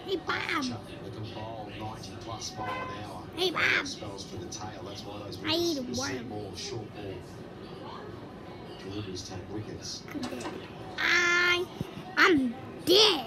Hey, Bob. They can bowl 90+ mile an hour. Hey, Bob. Spells for the tail. That's why those I eat a wickets, worm. more short ball deliveries take wickets. I'm dead.